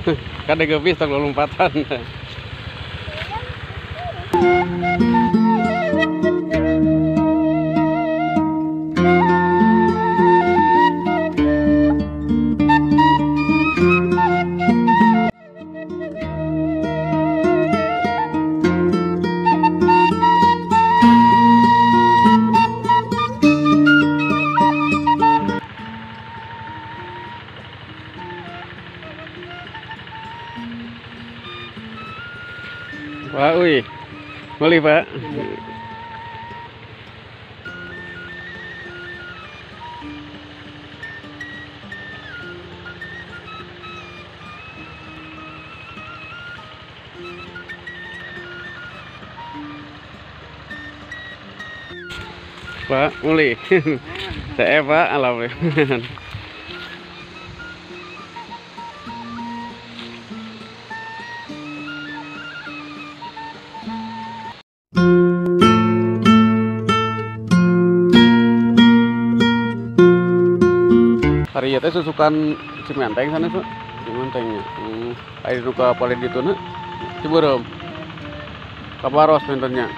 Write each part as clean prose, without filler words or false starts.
Kada gebis tak lompatan. Pak, wih, boleh Pak. Pak, boleh. Saya Pak, alhamdulillah. Hari ya teh susukan Cimenteng sana tuh, Cimentengnya. Air nuka paling itu na, Ciberem, Kabaros menternya.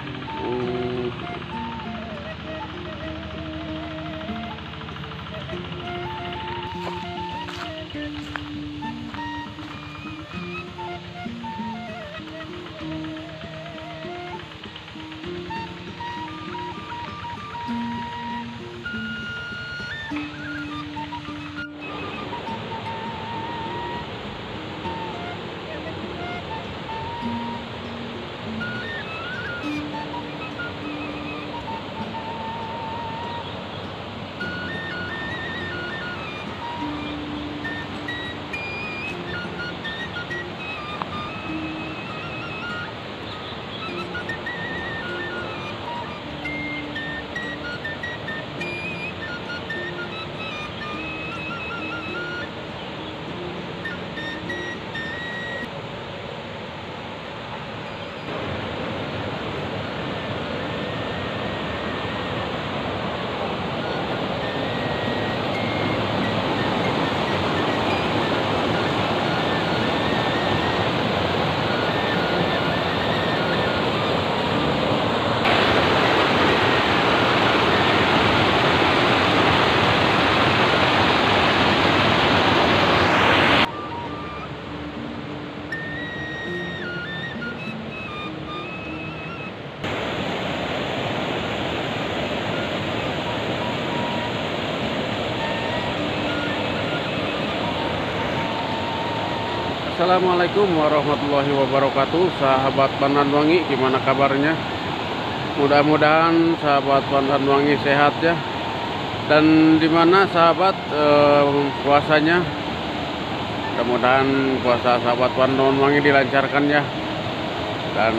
Assalamualaikum warahmatullahi wabarakatuh, sahabat Pandanwangi, gimana kabarnya? Mudah-mudahan sahabat Pandanwangi sehat ya. Dan dimana sahabat puasanya, mudah-mudahan puasa sahabat Pandanwangi dilancarkan ya, dan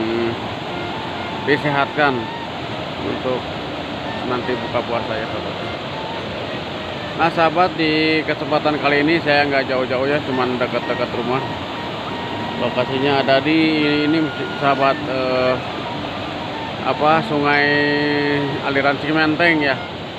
disehatkan untuk nanti buka puasa ya sahabat. Nah sahabat, di kesempatan kali ini saya nggak jauh-jauh ya, cuman dekat-dekat rumah. Lokasinya ada di ini sahabat, sungai aliran Cimenteng ya.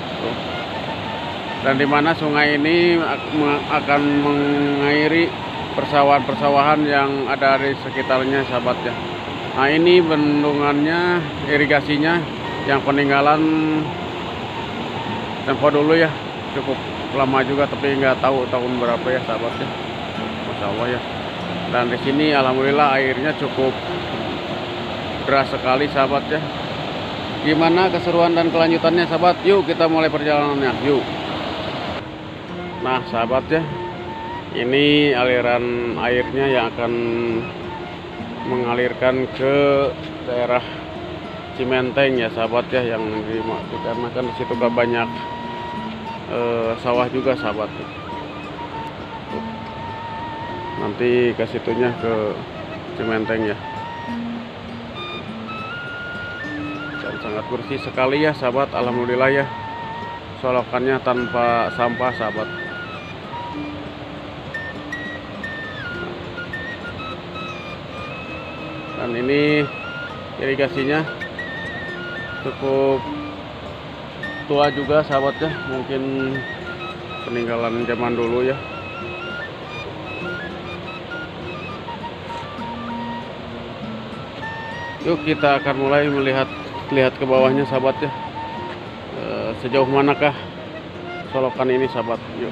Dan dimana sungai ini akan mengairi persawahan-persawahan yang ada di sekitarnya sahabat ya. Nah ini bendungannya, irigasinya yang peninggalan tempo dulu ya. Cukup lama juga, tapi nggak tahu tahun berapa ya sahabat ya. Masya Allah ya. Dan di sini alhamdulillah airnya cukup deras sekali sahabat ya. Gimana keseruan dan kelanjutannya sahabat? Yuk kita mulai perjalanannya, yuk. Nah sahabat ya, ini aliran airnya yang akan mengalirkan ke daerah Cimenteng ya sahabat ya, yang dikarenakan di situ gak banyak sawah juga sahabat. Nanti ke situnya ke Cimenteng ya. Dan sangat bersih sekali ya sahabat, alhamdulillah ya. Solokannya tanpa sampah sahabat. Dan ini irigasinya cukup tua juga sahabat ya, mungkin peninggalan zaman dulu ya. Yuk kita akan mulai lihat ke bawahnya sahabat ya. Sejauh manakah solokan ini sahabat? Yuk.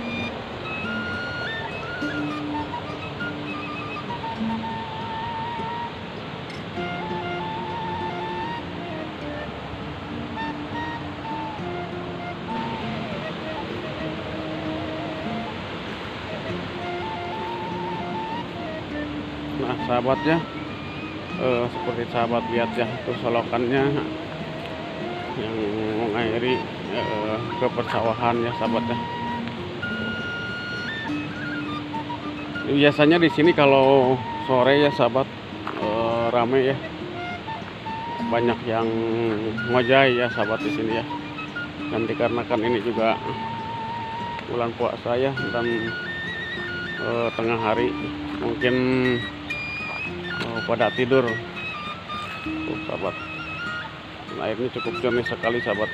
Nah sahabatnya, seperti sahabat lihat ya, itu solokannya yang mengairi ke persawahan ya sahabatnya. Biasanya di sini kalau sore ya sahabat, rame ya, banyak yang ngojai ya sahabat di sini ya. Dan dikarenakan ini juga bulan puasa ya, dan tengah hari mungkin pada tidur tuh sahabat. Nah, airnya cukup jernih sekali sahabat.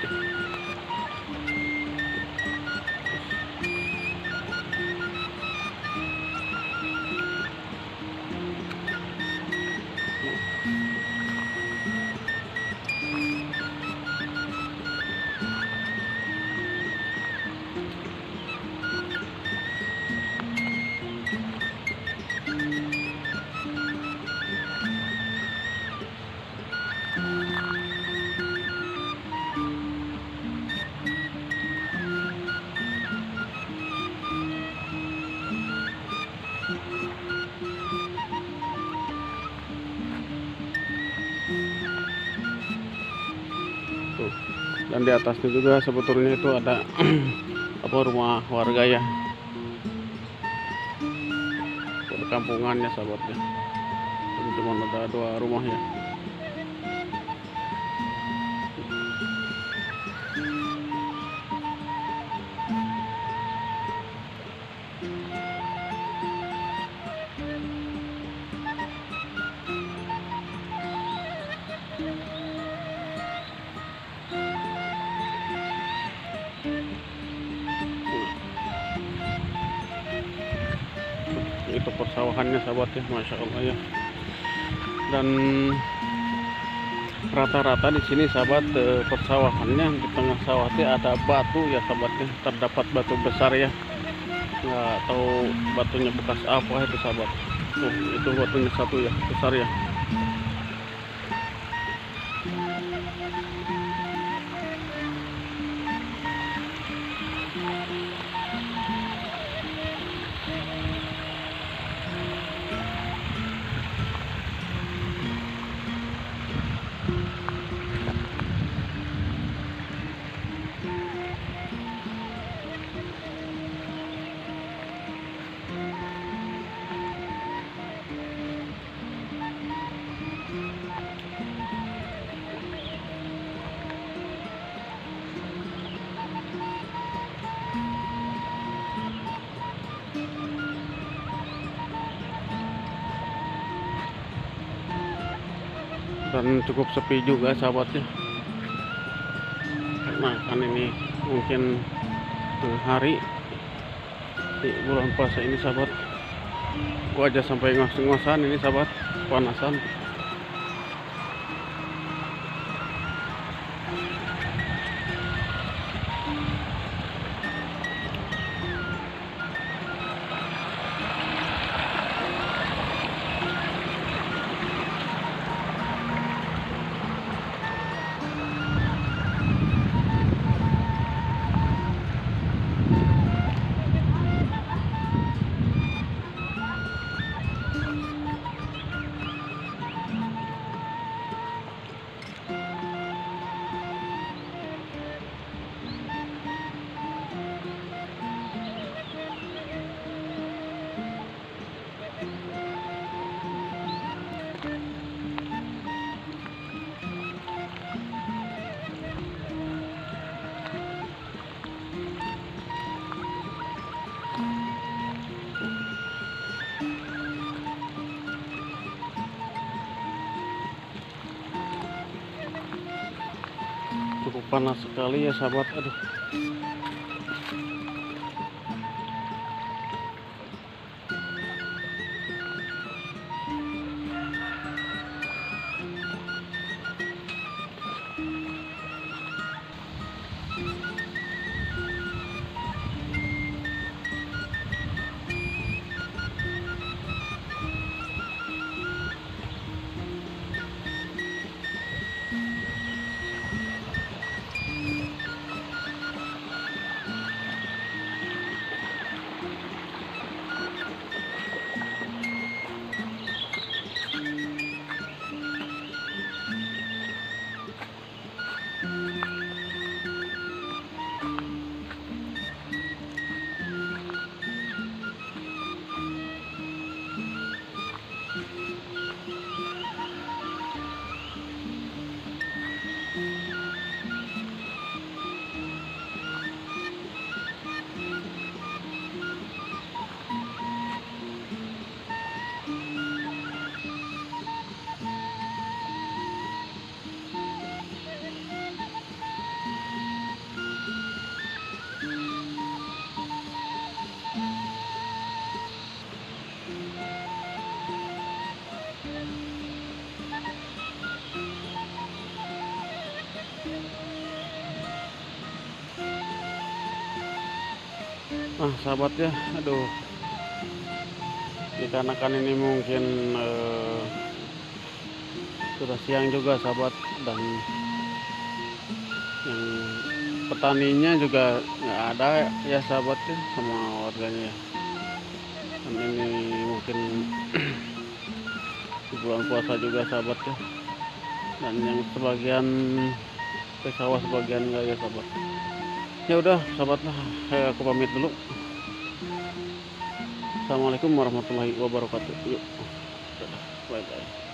Dan di atasnya juga sebetulnya itu ada apa, rumah warga ya, perkampungan ya sahabatnya. Cuma ada 2 rumah ya. Itu persawahannya sahabat ya, masya Allah ya. Dan rata-rata di sini sahabat, persawahannya di tengah sawahnya ada batu ya sahabatnya, terdapat batu besar ya, nggak tahu batunya bekas apa itu sahabat. Itu batunya satu ya, besar ya. Dan cukup sepi juga sahabatnya, karena kan ini mungkin hari di bulan puasa ini sahabat. Gua aja sampai ngos-ngosan ini sahabat, panasan. Cukup panas sekali ya sahabat. Aduh, Sahabat ya, aduh, dikarenakan ini mungkin sudah siang juga sahabat, dan yang petaninya juga nggak ada ya sahabat ya, sama warganya ya. Dan ini mungkin di bulan puasa juga sahabat ya, dan yang sebagian ke sawah sebagian enggak ya sahabat. Ya udah sahabat lah, aku pamit dulu. Assalamualaikum warahmatullahi wabarakatuh. Yuk, bye bye.